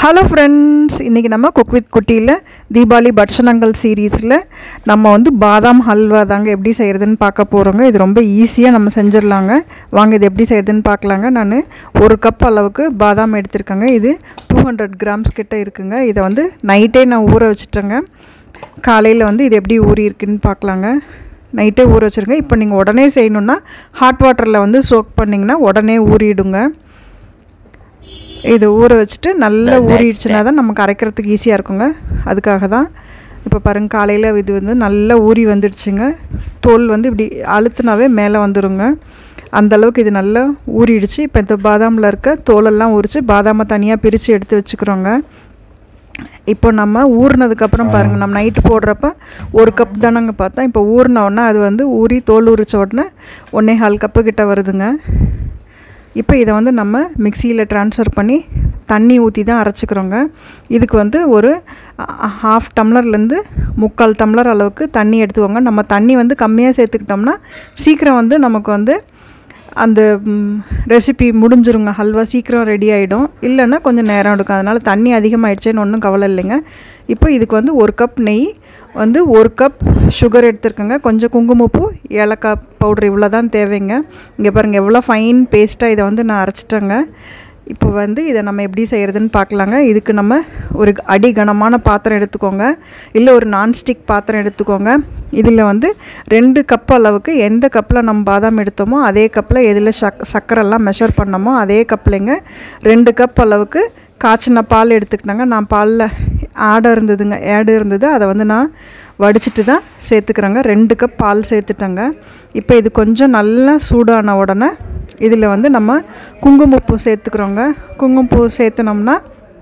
Hello friends, இன்னைக்கு நம்ம Cook with Kuttyல Diwali Batchanangal சீரிஸ்ல நம்ம வந்து பாதாம் ஹல்வா தாங்க எப்படி செய்யறதுன்னு பார்க்க போறோங்க. இது ரொம்ப ஈஸியா நம்ம செஞ்சிரலாங்க. வாங்க இது எப்படி செய்யறதுன்னு பார்க்கலாங்க. நான் 1 கப் அளவுக்கு பாதாம் எடுத்துர்க்கங்க. இது 200 கிராம்ஸ் கிட்ட இருக்குங்க. இத வந்து நைட்டே நான் ஊற வச்சிட்டேங்க. காலையில வந்து இது எப்படி ஊறி இருக்குன்னு பார்க்கலாங்க. நைட்டே ஊற வச்சிருங்க. இப்போ நீங்க உடனே செய்யணும்னா ஹாட் வாட்டர்ல வந்து சோக் பண்ணீங்கனா உடனே ஊறிடுங்க. இது ஊற வச்சிட்டு நல்லா ஊறிடுச்சுனா தான் நமக்கு அரைக்கிறதுக்கு ஈஸியா இருக்குங்க. அதுக்காக தான் இப்போ பாருங்க காலையில இது வந்து நல்லா ஊறி வந்துடுச்சுங்க. தோல் வந்து இப்படி அழுத்துனாவே மேலே வந்துருங்க. அந்த அளவுக்கு இது நல்லா ஊறிடுச்சு. இப்போ இந்த பாதாம்ல இருக்க தோல் எல்லாம் ஊறிச்சு பாதாமை தனியா பிரிச்சு எடுத்து வச்சுக்கறோங்க. இப்போ நம்ம ஊர்னதுக்கு அப்புறம் பாருங்க நம்ம நைட் போடுறப்ப 1 கப் தானங்க பார்த்தா இப்போ ஊர்ன உடனே அது வந்து ஊறி தோல் ஊறிச்ச உடனே 1.5 கப் கிட்ட வருதுங்க. இப்போ இத வந்து நம்ம மிக்ஸில ட்ரான்ஸ்ஃபர் பண்ணி தண்ணி ஊத்தி தான் அரைச்சுக்கறோங்க. இதுக்கு வந்து ஒரு 1/2 டம்ளர்ல இருந்து 3/4 டம்ளர் அளவுக்கு தண்ணி எடுத்துக்கோங்க. நம்ம தண்ணி வந்து கம்மியா சேர்த்துக்கிட்டோம்னா சீக்கிரம் வந்து நமக்கு வந்து அந்த ரெசிபி முடிஞ்சிருங்க. ஹல்வா சீக்கிரம் ரெடி ஆயிடும். இல்லனா கொஞ்சம் நேரம் எடுக்கும். அதனால தண்ணி அதிகமாயிடுச்சேன்னு ஒண்ணும் கவலை இல்லைங்க. இப்போ இதுக்கு வந்து 1 கப் நெய் வந்து 1 கப் சுகர் எடுத்துர்க்கங்க. கொஞ்சம் குங்குமப்பூ, ஏலக்காய் பவுடர் இவ்ளோ தான் தேவைங்க. இங்க பாருங்க எவ்ளோ ஃபைன் பேஸ்டா இத வந்து நான் அரைச்சிட்டேங்க. இப்போ வந்து இத நம்ம எப்படி செய்யறதுன்னு பார்க்கலாங்க. இதுக்கு நம்ம ஒரு அடி கனமான பாத்திரம் எடுத்துக்கோங்க. இல்ல ஒரு நான்ஸ்டிக் பாத்திரம் எடுத்துக்கோங்க. இதுல வந்து 2 கப் அளவுக்கு எந்த கப்ல நம்ம பாதாம் எடுத்தோமோ அதே கப்ல எதில சக்கரை எல்லாம் மெஷர் பண்ணோமோ அதே கப்லங்க 2 கப் அளவுக்கு காய்ச்சின பால் எடுத்துக்கிட்டாங்க. நான் பால்ல ஆட் இருந்தது. அத வந்து நான் வடிச்சிட்டு தான் சேர்த்துக்கறேங்க. 2 கப் பால் சேர்த்துட்டேங்க. இப்போ இது கொஞ்சம் நல்லா சூடான உடனே இதில வந்து நம்ம குங்குமப்பூ சேர்த்துக்கறோங்க. குங்குமப்பூ சேர்த்தனோம்னா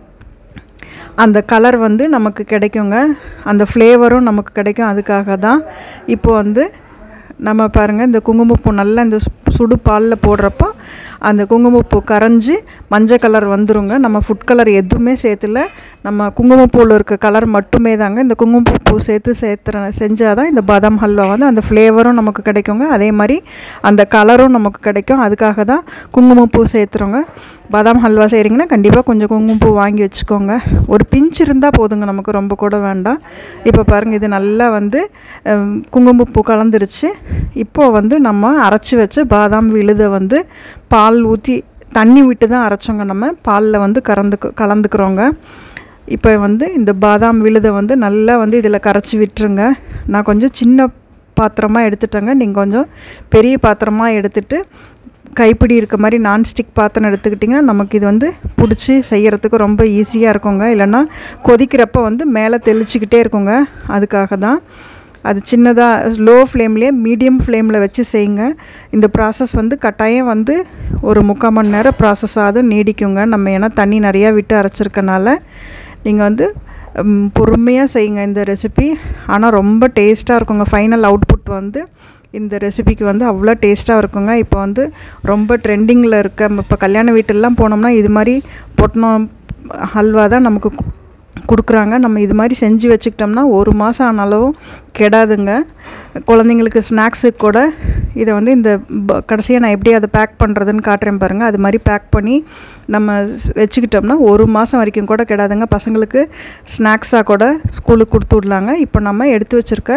அந்த கலர் வந்து நமக்கு கிடைக்குங்க. அந்த ஃப்ளேவரும் நமக்கு கிடைக்கும். அதுக்காக தான் இப்போ வந்து நம்ம பாருங்க இந்த குங்குமப்பூ நல்லா இந்த சுடு பால்ல போடுறப்ப அந்த குங்குமப்பூ கரஞ்சி மஞ்சள் கலர் வந்துருங்க. நம்ம ஃபுட் கலர் எதுவுமே சேர்த்தல. நம்ம குங்குமப்பூல இருக்க கலர் மட்டுமே தாங்க. இந்த குங்குமப்பூ செஞ்சாதான் இந்த பாதாம் ஹல்வா வந்து அந்த ஃப்ளேவரும் நமக்கு கிடைக்குங்க. அதே மாதிரி அந்த கலரும் நமக்கு கிடைக்கும். அதுக்காக தான் குங்குமப்பூ சேர்த்துறோங்க. பாதாம் ஹல்வா செய்றீங்கன்னா கண்டிப்பா கொஞ்சம் குங்குமப்பூ வாங்கி வச்சுக்கோங்க. ஒரு பிஞ்ச் இருந்தா போதுங்க. நமக்கு ரொம்ப கூட வேண்டாம். இப்போ பாருங்க இது நல்லா வந்து குங்குமப்பூ கலந்துருச்சு. இப்போ வந்து நம்ம அரைச்சு வச்ச பாதாம் விழுத வந்து பால் ஊத்தி தண்ணி விட்டு தான் அரைச்சோங்க. நம்ம பால்ல வந்து கலந்துக்கறோங்க. இப்போ வந்து இந்த பாதாம் விழுத வந்து நல்லா வந்து இதல கரைச்சி விட்டுருங்க. நான் கொஞ்சம் சின்ன பாத்திரமா எடுத்துட்டேங்க. நீங்க கொஞ்சம் பெரிய பாத்திரமா எடுத்துட்டு கைப்பிடி இருக்க மாதிரி நான்ஸ்டிக் பாத்திரம் எடுத்துக்கிட்டீங்கன்னா நமக்கு இது வந்து புடிச்சு செய்யறதுக்கு ரொம்ப ஈஸியா இருக்குங்க. இல்லனா கொதிக்கிறப்ப வந்து மேலே தெளிச்சிட்டே இருக்குங்க. அதுக்காக தான் அது சின்னதா லோ ஃப்ளேம்லயே மீடியம் ஃப்ளேம்ல வச்சு செய்யுங்க. இந்த process வந்து கட்டாயம் வந்து ஒரு 3/4 மணி நேரம் process ஆது நீடிக்குங்க. நம்ம ஏனா தண்ணி நிறைய விட்டு அரைச்சிருக்கனால நீங்க வந்து பொறுமையா செய்யுங்க இந்த ரெசிபி. ஆனா ரொம்ப டேஸ்டா இருக்குங்க. ஃபைனல் அவுட்புட் வந்து இந்த ரெசிபிக்கு வந்து அவ்ளோ டேஸ்டா இருக்குங்க. இப்போ வந்து ரொம்ப ட்ரெண்டிங்ல இருக்க இப்ப கல்யாண வீட்டெல்லாம் போனோம்னா இது மாதிரி பொட்டனம் ஹல்வா தான் நமக்கு குடுக்குறாங்க. நம்ம இது மாதிரி செஞ்சு வச்சுக்கிட்டோம்னா 1 மாசம் ஆனாலும் கெடாதுங்க. குழந்தைகளுக்கு ஸ்நாக்ஸ்க்கு கூட இத வந்து இந்த கடைசியா நான் எப்படி அத பேக் பண்றதுன்னு காட்றேன் பாருங்க. அது மாதிரி பேக் பண்ணி நம்ம வச்சுக்கிட்டோம்னா 1 மாசம் வரைக்கும் கூட கெடாதுங்க. பசங்களுக்கு ஸ்நாக்ஸா கூட ஸ்கூலுக்கு கொடுத்து விடலாங்க. இப்போ நம்ம எடுத்து வச்சிருக்க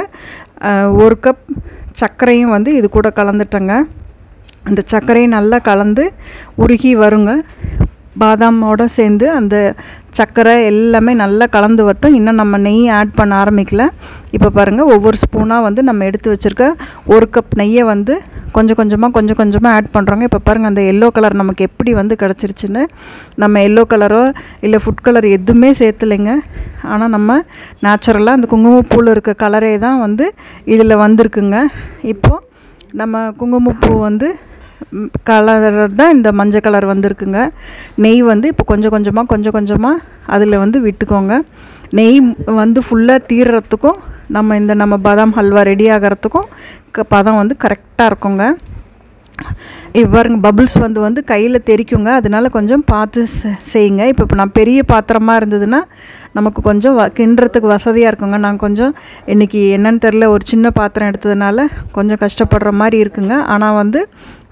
1 கப் சர்க்கரையும் வந்து இது கூட கலந்துட்டங்க. அந்த சர்க்கரை நல்லா கலந்து உருகி வருங்க. பாதாமோட சேர்ந்து அந்த சக்கரை எல்லாமே நல்லா கலந்து வரட்டும். இன்னும் நம்ம நெய் ஆட் பண்ண ஆரம்பிக்கல. இப்போ பாருங்க ஒவ்வொரு ஸ்பூனா வந்து நம்ம எடுத்து வச்சிருக்க 1 கப் நெய்யை வந்து கொஞ்சம் கொஞ்சமா ஆட் பண்றோங்க. இப்போ பாருங்க அந்த yellow கலர் நமக்கு எப்படி வந்து கிடைச்சிருச்சுன்னு. நம்ம yellow கலரோ இல்ல ஃபுட் கலர் எதுவுமே சேர்த்தலைங்க. ஆனா நம்ம நேச்சுரலா அந்த குங்குமப்பூல இருக்க கலரே தான் வந்து இதுல வந்திருக்குங்க. இப்போ நம்ம குங்குமப்பூ வந்து கலர் தான் இந்த மஞ்சள் கலர் வந்திருக்குங்க. நெய் வந்து இப்போ கொஞ்சம் கொஞ்சமா அதுல வந்து விட்டுக்கோங்க. நெய் வந்து ஃபுல்லா தீரறதுக்கும் நம்ம பாதாம் ஹல்வா ரெடி ஆகறதுக்கும் பதம் வந்து கரெக்ட்டா இருக்குங்க. இவங்க பபிள்ஸ் வந்து கையில தெரிக்குங்க. அதனால கொஞ்சம் பார்த்து செய்யுங்க. இப்போ நான் பெரிய பாத்திரமா இருந்ததுன்னா நமக்கு கொஞ்சம் கிண்டறதுக்கு வசதியா இருக்குங்க. நான் கொஞ்சம் இன்னைக்கு என்னன்னு தெரியல ஒரு சின்ன பாத்திரம் எடுத்ததனால கொஞ்சம் கஷ்டப்படுற மாதிரி இருக்குங்க. ஆனா வந்து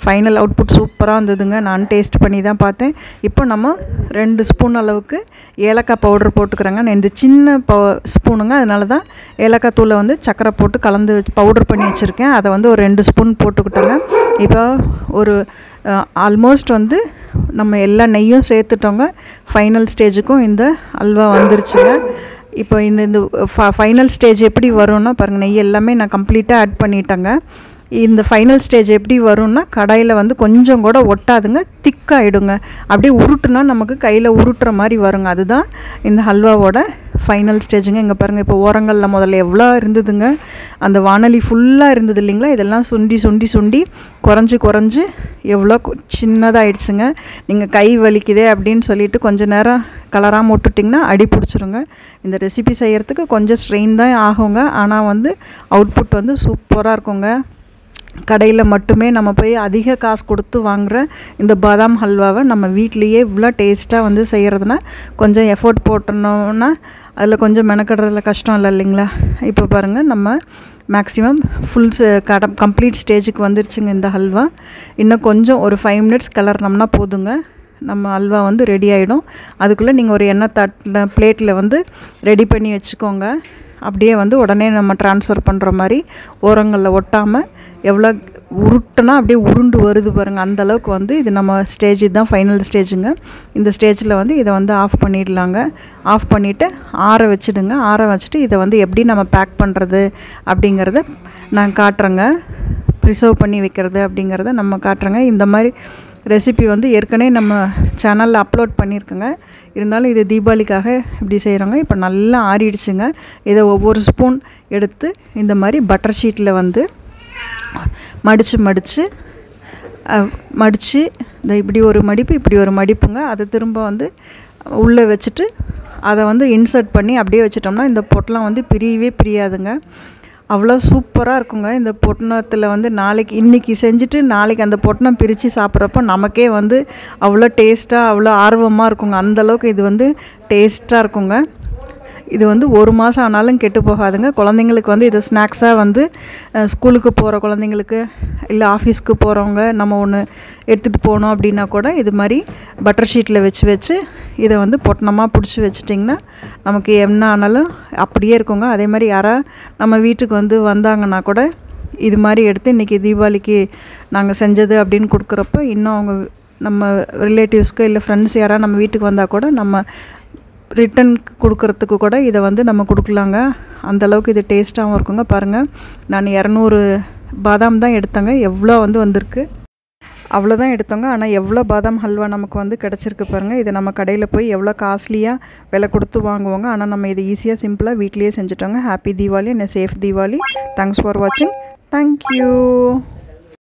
ஃபைனல் அவுட்புட் சூப்பராக இருந்ததுங்க. நான் டேஸ்ட் பண்ணி தான் பார்த்தேன். இப்போ நம்ம 2 ஸ்பூன் அளவுக்கு ஏலக்காய் பவுடர் போட்டுக்கிறேங்க. நான் இந்த சின்ன ஸ்பூனுங்க, அதனால தான் ஏலக்காய் தூளை வந்து சர்க்கரை போட்டு கலந்து பவுடர் பண்ணி வச்சுருக்கேன். அதை வந்து ஒரு 2 ஸ்பூன் போட்டுக்கிட்டோங்க. இப்போ ஒரு ஆல்மோஸ்ட் வந்து நம்ம எல்லா நெய்யும் சேர்த்துட்டோங்க. ஃபைனல் ஸ்டேஜுக்கும் இந்த அல்வா வந்துருச்சுங்க. இப்போ இந்த ஃபைனல் ஸ்டேஜ் எப்படி வரும்னா பாருங்கள், நெய் எல்லாமே நான் கம்ப்ளீட்டாக ஆட் பண்ணிட்டேங்க. இந்த ஃபைனல் ஸ்டேஜ் எப்படி வரும்னா கடாயில் வந்து கொஞ்சம் கூட ஒட்டாதுங்க, திக்காகிடுங்க. அப்படியே உருட்டுனா நமக்கு கையில் உருட்டுற மாதிரி வருங்க. அதுதான் இந்த ஹல்வாவோட ஃபைனல் ஸ்டேஜுங்க. இங்கே பாருங்கள், இப்போ ஓரங்களில் முதல்ல எவ்வளோ இருந்ததுங்க, அந்த வானொலி ஃபுல்லாக இருந்தது இல்லைங்களா, இதெல்லாம் சுண்டி சுண்டி சுண்டி குறைஞ்சி எவ்வளோ சின்னதாகிடுச்சுங்க. நீங்கள் கை வலிக்குதே அப்படின்னு சொல்லிட்டு கொஞ்சம் நேரம் கலராமல் விட்டுட்டிங்கன்னா அடி பிடிச்சிருங்க. இந்த ரெசிபி செய்கிறதுக்கு கொஞ்சம் ஸ்ட்ரெயின் தான் ஆகுங்க, ஆனால் வந்து அவுட்புட் வந்து சூப்பராக இருக்குங்க. கடையில் மட்டுமே நம்ம போய் அதிக காசு கொடுத்து வாங்குகிற இந்த பாதாம் ஹல்வாவை நம்ம வீட்லேயே இவ்வளோ டேஸ்ட்டாக வந்து செய்கிறதுனா கொஞ்சம் எஃபோர்ட் போட்டோம்னா அதில் கொஞ்சம் மெனக்கடுறதுல கஷ்டம் இல்லை இல்லைங்களா. இப்போ பாருங்கள், நம்ம மேக்ஸிமம் ஃபுல் கம்ப்ளீட் ஸ்டேஜுக்கு வந்துருச்சுங்க இந்த ஹல்வா. இன்னும் கொஞ்சம் ஒரு 5 மினிட்ஸ் கிளறினோம்னா போதுங்க, நம்ம அல்வா வந்து ரெடி ஆகிடும். அதுக்குள்ளே நீங்கள் ஒரு எண்ணெய் தட்டில் பிளேட்டில் வந்து ரெடி பண்ணி வச்சுக்கோங்க. அப்படியே வந்து உடனே நம்ம ட்ரான்ஸ்ஃபர் பண்ணுற மாதிரி ஓரங்களில் ஒட்டாமல் எவ்வளோ உருட்டுனா அப்படியே உருண்டு வருது பாருங்கள். அந்தளவுக்கு வந்து இது நம்ம ஸ்டேஜ், இதுதான் ஃபைனல் ஸ்டேஜுங்க. இந்த ஸ்டேஜில் வந்து இதை வந்து ஆஃப் பண்ணிடலாங்க. ஆஃப் பண்ணிவிட்டு ஆற வச்சுடுங்க. ஆற வச்சுட்டு இதை வந்து எப்படி நம்ம பேக் பண்ணுறது அப்படிங்கிறத நான் காட்டுறேங்க. ப்ரிசர்வ் பண்ணி வைக்கிறது அப்படிங்கிறத நம்ம காட்டுறேங்க. இந்த மாதிரி ரெசிபி வந்து ஏற்கனவே நம்ம சேனலில் அப்லோட் பண்ணியிருக்கோங்க. இருந்தாலும் இது தீபாவளிக்காக இப்படி செய்கிறோங்க. இப்போ நல்லா ஆறிடுச்சுங்க. இதை ஒவ்வொரு ஸ்பூன் எடுத்து இந்த மாதிரி பட்டர் ஷீட்டில் வந்து மடித்து இந்த இப்படி ஒரு மடிப்பு இப்படி ஒரு மடிப்புங்க. அதை திரும்ப வந்து உள்ளே வச்சுட்டு அதை வந்து இன்சர்ட் பண்ணி அப்படியே வச்சிட்டோம்னா இந்த பொட்டலம் வந்து பிரியவே பிரியாதுங்க. அவ்வளோ சூப்பராக இருக்குங்க. இந்த பொட்டணத்தில் வந்து இன்றைக்கி செஞ்சுட்டு நாளைக்கு அந்த பொட்டணம் பிரித்து சாப்பிட்றப்போ நமக்கே வந்து அவ்வளோ டேஸ்ட்டாக அவ்வளோ ஆர்வமாக இருக்குங்க. அந்தளவுக்கு இது வந்து டேஸ்ட்டாக இருக்குங்க. இது வந்து 1 மாதம் ஆனாலும் கெட்டு போகாதுங்க. குழந்தைங்களுக்கு வந்து இது ஸ்நாக்ஸாக வந்து ஸ்கூலுக்கு போகிற குழந்தைங்களுக்கு இல்லை ஆஃபீஸ்க்கு போகிறவங்க நம்ம ஒன்று எடுத்துகிட்டு போகணும் அப்படின்னா கூட இது மாதிரி பட்டர் ஷீட்டில் வச்சு இதை வந்து பொட்டணமாக பிடிச்சி வச்சிட்டிங்கன்னா நமக்கு என்ன ஆனாலும் அப்படியே இருக்குங்க. அதே மாதிரி யாராவது நம்ம வீட்டுக்கு வந்து வந்தாங்கன்னா கூட இது மாதிரி எடுத்து இன்றைக்கி தீபாவளிக்கு நாங்கள் செஞ்சது அப்படின்னு கொடுக்குறப்ப இன்னும் அவங்க நம்ம ரிலேட்டிவ்ஸ்க்கு இல்லை ஃப்ரெண்ட்ஸ் யாராவது நம்ம வீட்டுக்கு வந்தால் கூட நம்ம ரிட்டன் கொடுக்குறதுக்கு கூட இதை வந்து நம்ம கொடுக்கலாங்க. அந்தளவுக்கு இது டேஸ்ட்டாகவும் இருக்குங்க. பாருங்கள், நான் 200 பாதாம் தான் எடுத்தேங்க. எவ்வளோ வந்து வந்திருக்கு, அவ்வளோதான் எடுத்தோங்க. ஆனால் எவ்வளோ பாதாம் ஹல்வா நமக்கு வந்து கிடச்சிருக்கு பாருங்கள். இதை நம்ம கடையில் போய் எவ்வளோ காஸ்ட்லியாக விலை கொடுத்து வாங்குவோங்க. ஆனால் நம்ம இதை ஈஸியாக சிம்பிளாக வீட்லேயே செஞ்சுட்டோங்க. Happy Deepavali and safe Deepavali. Thanks for வாட்சிங். தேங்க்யூ.